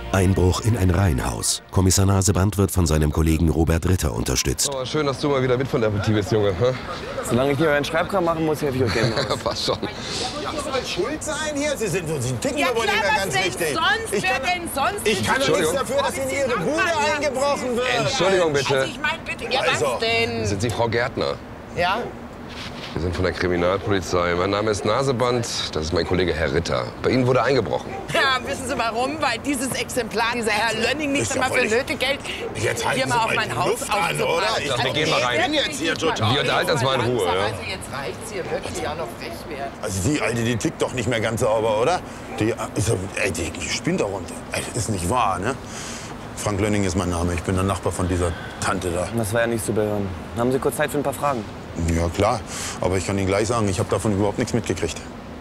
Einbruch in ein Reihenhaus. Kommissar Naseband wird von seinem Kollegen Robert Ritter unterstützt. Oh, schön, dass du mal wieder mit von der Partie bist, Junge. Hä? Solange ich nicht euren Schreibkram machen muss, helfe ich euch gerne aus. Passt schon. Soll schuld sein hier? Sie ticken Ja aber nicht klar, mehr was ganz denn richtig. sonst? Wer denn sonst? Ich kann doch nichts dafür, dass in Ihre Bude eingebrochen wird. Entschuldigung, bitte. Also ich meine, bitte, ja Also. was denn? Sind Sie Frau Gärtner? Ja? Wir sind von der Kriminalpolizei. Mein Name ist Naseband. Das ist mein Kollege Herr Ritter. Bei Ihnen wurde eingebrochen. Ja, wissen Sie warum? Weil dieses Exemplar, dieser Herr Lönning, nicht Ist ja einmal für völlig- nötig Geld Jetzt halten hier Sie mal auf mal mein die Haus Luft an, oder? aufzupassen. Ich wir gehen mal rein. bin jetzt hier total. Wir unterhalten uns mal in Ruhe. Ja? Also jetzt reicht's hier wirklich auch noch frech werden. Also die Alte, die tickt doch nicht mehr ganz sauber, oder? Die spinnt da runter. Ey, das ist nicht wahr, ne? Frank Lönning ist mein Name. Ich bin der Nachbar von dieser Tante da. Das war ja nicht zu behören. Haben Sie kurz Zeit für ein paar Fragen? Ja, klar. Aber ich kann Ihnen gleich sagen, ich habe davon überhaupt nichts mitgekriegt.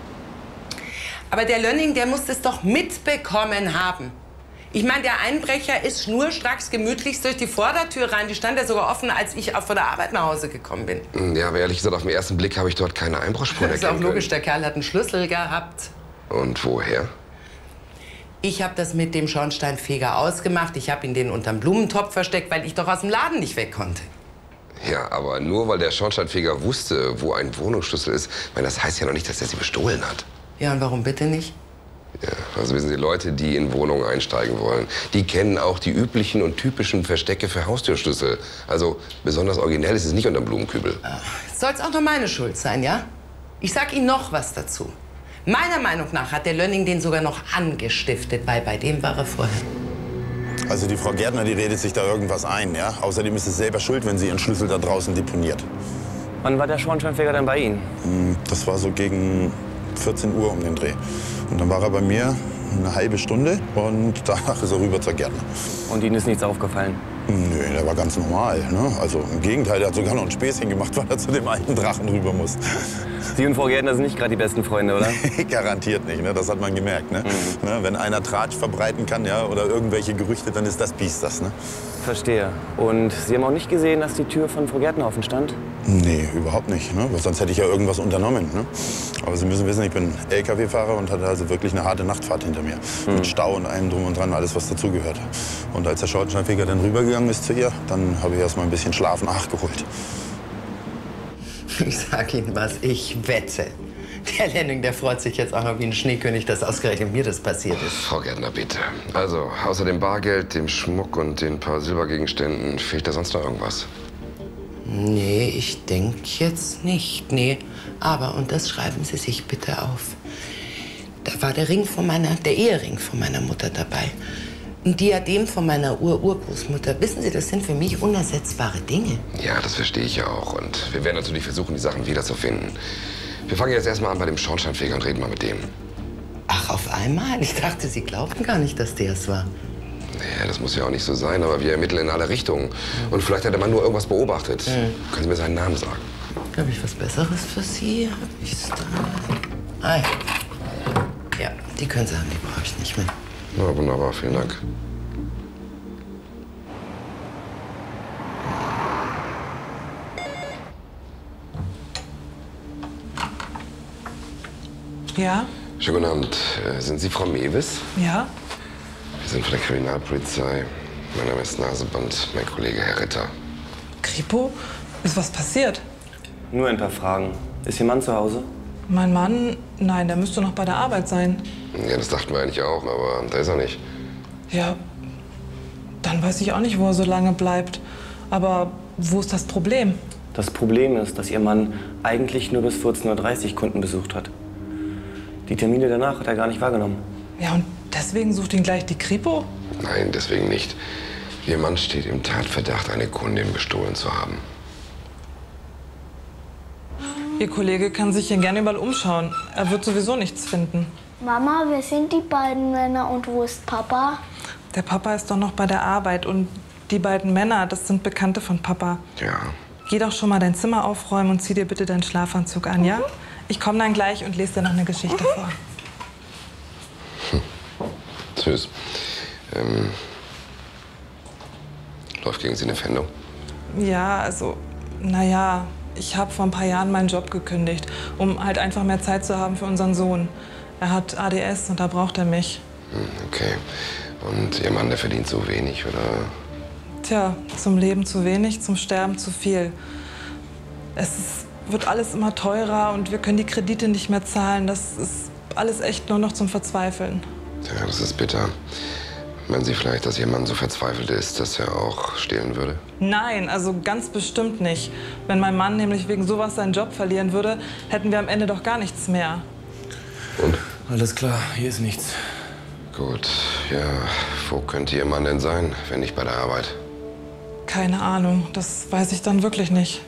Aber der Lönning, der muss es doch mitbekommen haben. Ich meine, der Einbrecher ist schnurstracks gemütlich durch die Vordertür rein. Die stand ja sogar offen, als ich auch von der Arbeit nach Hause gekommen bin. Ja, aber ehrlich gesagt, auf den ersten Blick habe ich dort keine Einbruchsspuren Das ist auch erkennen logisch, der Kerl hat einen Schlüssel gehabt. können. Und woher? Ich habe das mit dem Schornsteinfeger ausgemacht. Ich habe ihn den unterm Blumentopf versteckt, weil ich doch aus dem Laden nicht weg konnte. Ja, aber nur weil der Schornsteinfeger wusste, wo ein Wohnungsschlüssel ist, weil das heißt ja noch nicht, dass er sie bestohlen hat. Ja, und warum bitte nicht? Ja, also wissen Sie, Leute, die in Wohnungen einsteigen wollen, die kennen auch die üblichen und typischen Verstecke für Haustürschlüssel. Also besonders originell ist es nicht unterm Blumenkübel. Soll es auch noch meine Schuld sein, ja? Ich sag Ihnen noch was dazu. Meiner Meinung nach hat der Lönning den sogar noch angestiftet, weil bei dem war er vorher. Also die Frau Gärtner, die redet sich da irgendwas ein, ja? Außerdem ist es selber schuld, wenn sie ihren Schlüssel da draußen deponiert. Wann war der Schornsteinfeger dann bei Ihnen? Das war so gegen 14 Uhr um den Dreh. Und dann war er bei mir eine halbe Stunde und danach ist er rüber zur Gärtner. Und Ihnen ist nichts aufgefallen? Nö, der war ganz normal. Ne? Also im Gegenteil, der hat sogar noch ein Späßchen gemacht, weil er zu dem alten Drachen rüber muss. Sie und Frau Gärtner sind nicht gerade die besten Freunde, oder? Garantiert nicht, ne? Das hat man gemerkt. Ne? Ne? Wenn einer Tratsch verbreiten kann, ja, oder irgendwelche Gerüchte, dann ist das Biest das. Ne? Verstehe. Und Sie haben auch nicht gesehen, dass die Tür von Frau Gärtner offen stand? Nee, überhaupt nicht. Ne? Sonst hätte ich ja irgendwas unternommen. Ne? Aber Sie müssen wissen, ich bin LKW-Fahrer und hatte also wirklich eine harte Nachtfahrt hinter mir. Mit Stau und allem drum und dran, alles was dazugehört. Und als der Schornsteinfeger dann rübergegangen ist zu ihr, dann habe ich erst mal ein bisschen Schlaf nachgeholt. Ich sag Ihnen was, ich wette. Der Lönning, der freut sich jetzt auch noch wie ein Schneekönig, dass ausgerechnet mir das passiert ist. Frau Gärtner, bitte. Also, außer dem Bargeld, dem Schmuck und den paar Silbergegenständen, fehlt da sonst noch irgendwas? Nee, ich denke jetzt nicht, nee. Aber, und das schreiben Sie sich bitte auf, da war der Ehering von meiner Mutter dabei. Ein Diadem von meiner Urgroßmutter. Wissen Sie, das sind für mich unersetzbare Dinge. Ja, das verstehe ich ja auch. Und wir werden natürlich versuchen, die Sachen wiederzufinden. Wir fangen jetzt erstmal an bei dem Schornsteinfeger und reden mal mit dem. Ach, auf einmal? Ich dachte, Sie glaubten gar nicht, dass der es war. Ja, das muss ja auch nicht so sein, aber wir ermitteln in alle Richtungen. Und vielleicht hat der Mann nur irgendwas beobachtet. Können Sie mir seinen Namen sagen? Habe ich was Besseres für Sie? Hab ich's da? Ah, ja. Ja, die können Sie haben, die brauche ich nicht mehr. Na, wunderbar, vielen Dank. Ja? Schönen guten Abend. Sind Sie Frau Mewis? Ja? Wir sind von der Kriminalpolizei. Mein Name ist Naseband, mein Kollege Herr Ritter. Kripo? Ist was passiert? Nur ein paar Fragen. Ist Ihr Mann zu Hause? Mein Mann? Nein, der müsste noch bei der Arbeit sein. Ja, das dachten wir eigentlich auch, aber da ist er nicht. Ja, dann weiß ich auch nicht, wo er so lange bleibt. Aber wo ist das Problem? Das Problem ist, dass Ihr Mann eigentlich nur bis 14:30 Uhr Kunden besucht hat. Die Termine danach hat er gar nicht wahrgenommen. Ja, und deswegen sucht ihn gleich die Kripo? Nein, deswegen nicht. Ihr Mann steht im Tatverdacht, eine Kundin bestohlen zu haben. Ihr Kollege kann sich hier gerne überall umschauen. Er wird sowieso nichts finden. Mama, wer sind die beiden Männer und wo ist Papa? Der Papa ist doch noch bei der Arbeit und die beiden Männer, das sind Bekannte von Papa. Ja. Geh doch schon mal dein Zimmer aufräumen und zieh dir bitte deinen Schlafanzug an, ja? Ich komme dann gleich und lese dir noch eine Geschichte vor. Tschüss. Läuft gegen Sie eine Pfändung? Ja, also, naja, ich habe vor ein paar Jahren meinen Job gekündigt, um halt einfach mehr Zeit zu haben für unseren Sohn. Er hat ADS und da braucht er mich. Okay. Und Ihr Mann, der verdient so wenig, oder? Tja, zum Leben zu wenig, zum Sterben zu viel. Wird alles immer teurer und wir können die Kredite nicht mehr zahlen. Das ist alles echt nur noch zum Verzweifeln. Tja, das ist bitter. Meinen Sie vielleicht, dass Ihr Mann so verzweifelt ist, dass er auch stehlen würde? Nein, also ganz bestimmt nicht. Wenn mein Mann nämlich wegen sowas seinen Job verlieren würde, hätten wir am Ende doch gar nichts mehr. Und? Alles klar, hier ist nichts. Gut, ja, wo könnte Ihr Mann denn sein, wenn nicht bei der Arbeit? Keine Ahnung, das weiß ich dann wirklich nicht.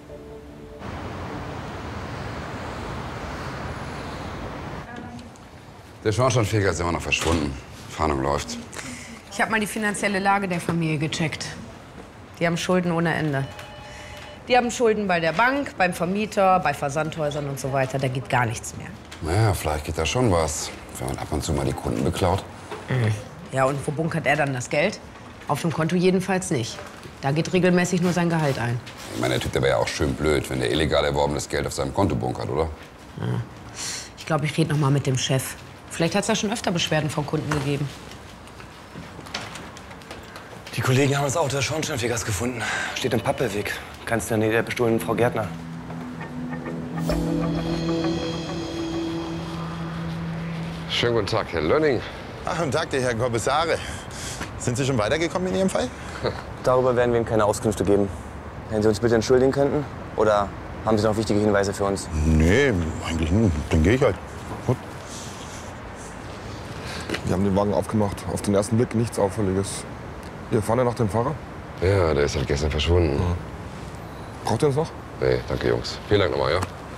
Der Schornsteinfeger ist immer noch verschwunden. Fahndung läuft. Ich habe mal die finanzielle Lage der Familie gecheckt. Die haben Schulden ohne Ende. Die haben Schulden bei der Bank, beim Vermieter, bei Versandhäusern und so weiter. Da geht gar nichts mehr. Naja, vielleicht geht da schon was, wenn man ab und zu mal die Kunden beklaut. Ja, und wo bunkert er dann das Geld? Auf dem Konto jedenfalls nicht. Da geht regelmäßig nur sein Gehalt ein. Ich meine, der Typ, der wäre ja auch schön blöd, wenn der illegal erworbenes Geld auf seinem Konto bunkert, oder? Ja. Ich glaube, ich rede noch mal mit dem Chef. Vielleicht hat es ja schon öfter Beschwerden von Kunden gegeben. Die Kollegen haben das Auto des Schornsteinfegers gefunden. Steht im Pappelweg. Ganz in der Nähe der bestohlenen Frau Gärtner. Schönen guten Tag, Herr Lönning. Ach, guten Tag, der Herr Kommissare. Sind Sie schon weitergekommen in Ihrem Fall? Darüber werden wir Ihnen keine Auskünfte geben. Wenn Sie uns bitte entschuldigen könnten? Oder haben Sie noch wichtige Hinweise für uns? Nee, eigentlich nicht. Dann gehe ich halt. Gut. Wir haben den Wagen aufgemacht. Auf den ersten Blick nichts Auffälliges. Ihr fahren ja nach dem Fahrer? Ja, der ist halt gestern verschwunden. Ja. Braucht ihr uns noch? Nee, danke, Jungs. Vielen Dank nochmal, ja?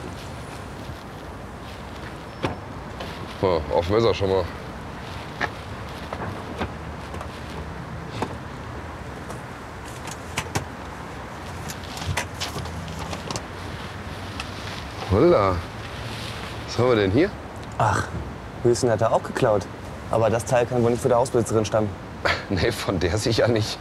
Offen ist er schon mal. Holla. Was haben wir denn hier? Ach, Hülsen hat er auch geklaut. Aber das Teil kann wohl nicht von der Hausbesitzerin stammen. Nee, von der sicher nicht.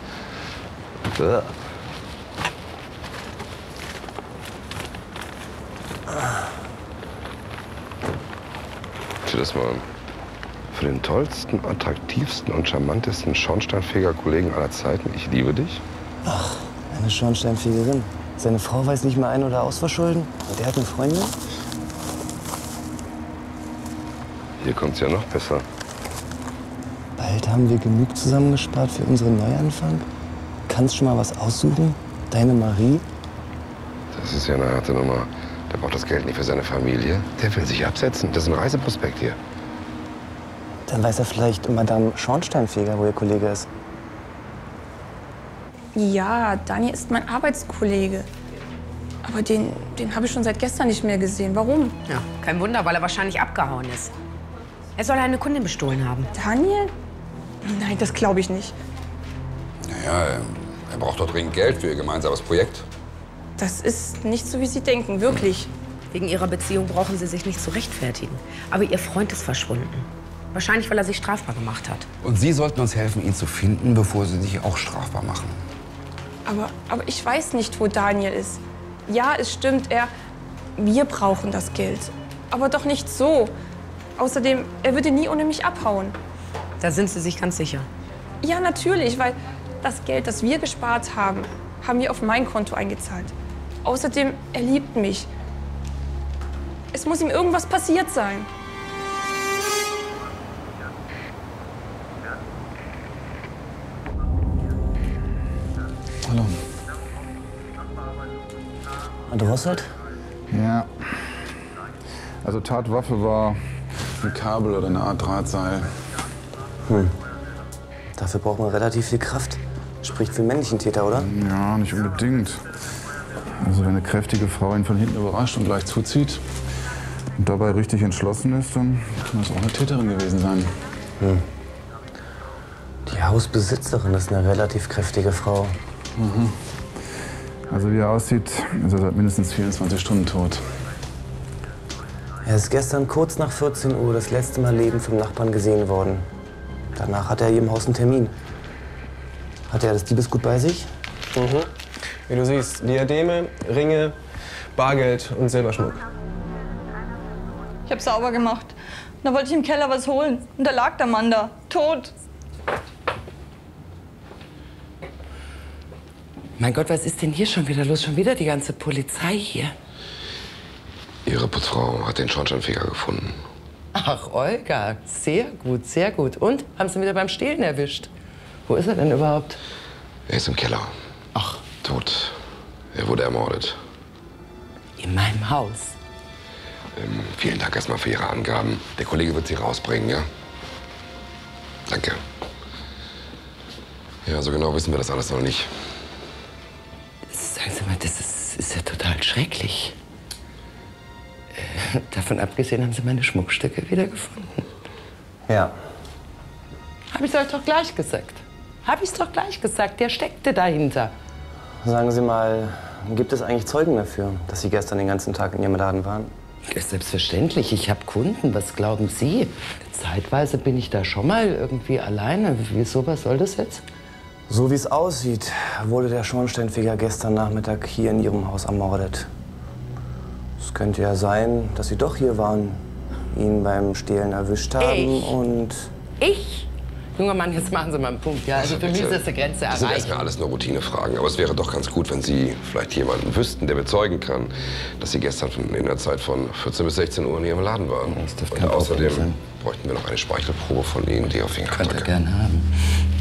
Sieh das mal an. Für den tollsten, attraktivsten und charmantesten Schornsteinfeger-Kollegen aller Zeiten. Ich liebe dich. Ach, eine Schornsteinfegerin. Seine Frau weiß nicht mal ein- oder ausverschulden. Und der hat eine Freundin? Hier kommt's ja noch besser. Bald haben wir genug zusammengespart für unseren Neuanfang. Kannst schon mal was aussuchen? Deine Marie? Das ist ja eine harte Nummer. Der braucht das Geld nicht für seine Familie. Der will sich absetzen. Das ist ein Reiseprospekt hier. Dann weiß er vielleicht Madame Schornsteinfeger, wo ihr Kollege ist. Ja, Daniel ist mein Arbeitskollege. Aber den habe ich schon seit gestern nicht mehr gesehen. Warum? Ja, kein Wunder, weil er wahrscheinlich abgehauen ist. Er soll eine Kundin bestohlen haben. Daniel? Nein, das glaube ich nicht. Naja, er braucht doch dringend Geld für ihr gemeinsames Projekt. Das ist nicht so, wie Sie denken, wirklich. Wegen ihrer Beziehung brauchen sie sich nicht zu rechtfertigen. Aber ihr Freund ist verschwunden. Wahrscheinlich, weil er sich strafbar gemacht hat. Und Sie sollten uns helfen, ihn zu finden, bevor Sie sich auch strafbar machen. Aber ich weiß nicht, wo Daniel ist. Ja, es stimmt, wir brauchen das Geld. Aber doch nicht so. Außerdem, er würde nie ohne mich abhauen. Da sind Sie sich ganz sicher. Ja, natürlich, weil das Geld, das wir gespart haben, haben wir auf mein Konto eingezahlt. Außerdem, er liebt mich. Es muss ihm irgendwas passiert sein. Hallo. Drosselt? Ja. Also Tatwaffe war ein Kabel oder eine Art Drahtseil. Dafür braucht man relativ viel Kraft. Spricht für einen männlichen Täter, oder? Ja, nicht unbedingt. Also wenn eine kräftige Frau ihn von hinten überrascht und gleich zuzieht und dabei richtig entschlossen ist, dann kann das auch eine Täterin gewesen sein. Die Hausbesitzerin ist eine relativ kräftige Frau. Also wie er aussieht, ist er seit mindestens 24 Stunden tot. Er ist gestern kurz nach 14 Uhr das letzte Mal lebend vom Nachbarn gesehen worden. Danach hatte er hier im Haus einen Termin. Hatte er das Diebesgut bei sich? Wie du siehst, Diademe, Ringe, Bargeld und Silberschmuck. Ich habe sauber gemacht. Da wollte ich im Keller was holen. Und da lag der Mann da, tot. Mein Gott, was ist denn hier schon wieder los? Schon wieder die ganze Polizei hier. Ihre Putzfrau hat den Schornsteinfeger gefunden. Ach, Olga, sehr gut, sehr gut. Und? Haben Sie ihn wieder beim Stehlen erwischt? Wo ist er denn überhaupt? Er ist im Keller. Ach. Tot. Er wurde ermordet. In meinem Haus? Vielen Dank erstmal für Ihre Angaben. Der Kollege wird Sie rausbringen, ja? Danke. Ja, so genau wissen wir das alles noch nicht. Sagen Sie mal, das ist ja total schrecklich. Davon abgesehen haben Sie meine Schmuckstücke wiedergefunden. Ja. Hab ich's euch doch gleich gesagt. Hab ich's doch gleich gesagt, der steckte dahinter. Sagen Sie mal, gibt es eigentlich Zeugen dafür, dass Sie gestern den ganzen Tag in Ihrem Laden waren? Selbstverständlich, ich habe Kunden, was glauben Sie? Zeitweise bin ich da schon mal irgendwie alleine. Wieso, was soll das jetzt? So wie es aussieht, wurde der Schornsteinfeger gestern Nachmittag hier in Ihrem Haus ermordet. Es könnte ja sein, dass Sie doch hier waren, ihn beim Stehlen erwischt haben und... Ich? Junger Mann, jetzt machen Sie mal einen Punkt. Ja, also für mich ist das eine Grenze Das sind erreicht. erstmal alles nur Routinefragen. Aber es wäre doch ganz gut, wenn Sie vielleicht jemanden wüssten, der bezeugen kann, dass Sie gestern in der Zeit von 14 bis 16 Uhr in Ihrem Laden waren. Das dürfte Und kein Problem außerdem sein. bräuchten wir noch eine Speichelprobe von Ihnen, die auf Fingerabdrücke. Könnt ihr gerne haben.